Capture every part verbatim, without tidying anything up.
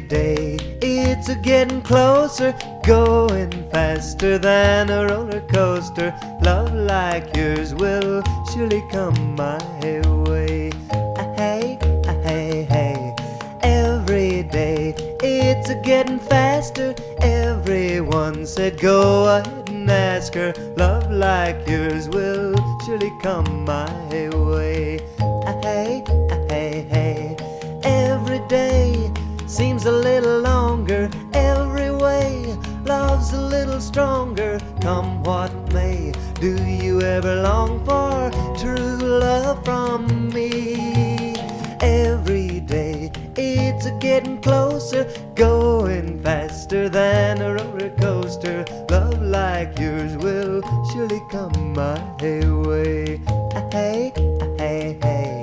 day it's a getting closer, going faster than a roller coaster. Love like yours will surely come my way. Hey, hey, hey. Every day it's a getting faster. Everyone said go ahead and ask her. Love like yours will surely come my way. Hey, hey, hey. Every day seems a little longer. Every way love's a little stronger. Come what may, do you ever long for true love from me? Every day it's a getting closer, going faster than a roller coaster. Love like yours will surely come my way. Hey, hey, hey.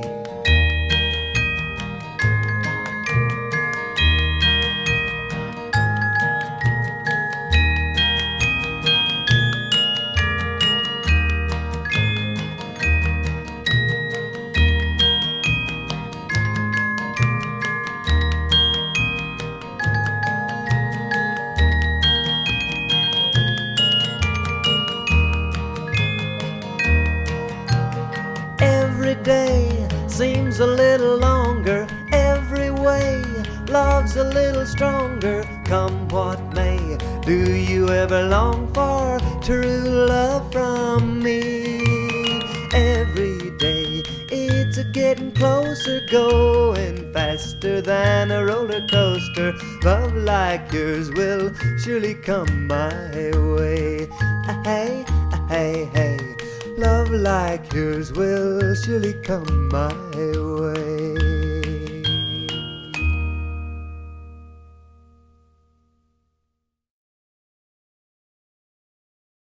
Every day seems a little longer. Every way love's a little stronger. Come what may, do you ever long for true love from me? Every day it's a getting closer, going faster than a roller coaster. Love like yours will surely come my way. Hey, hey, hey. Love like yours will surely come my way.